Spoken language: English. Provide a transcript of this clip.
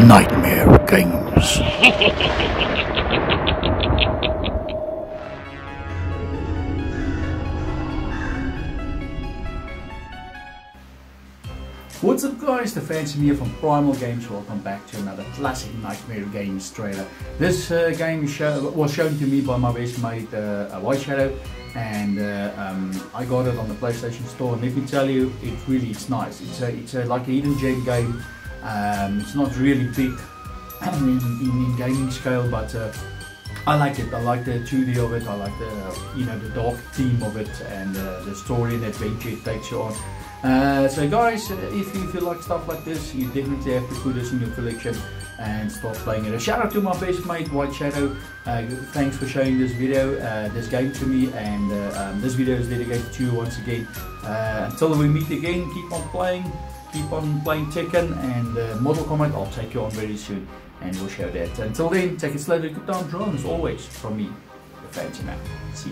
Nightmare Games. What's up guys, the Fancy here from Primal Games. Welcome back to another classic Nightmare Games trailer. This game was shown to me by my best mate White Shadow, and I got it on the PlayStation Store, and let me tell you, it's nice. It's like a hidden gem game. It's not really big in gaming scale, but I like it. I like the 2D of it. I like the dark theme of it, and the story and adventure it takes you on. So guys, if you like stuff like this, you definitely have to put this in your collection and start playing it. A shout out to my best mate White Shadow. Thanks for showing this game to me, and this video is dedicated to you once again. Until we meet again, keep on playing Tekken and Mortal Kombat. I'll take you on very soon, and we'll show that. Until then, take it slowly, good times, Ron, as always, from me, the Fancy Man. See ya.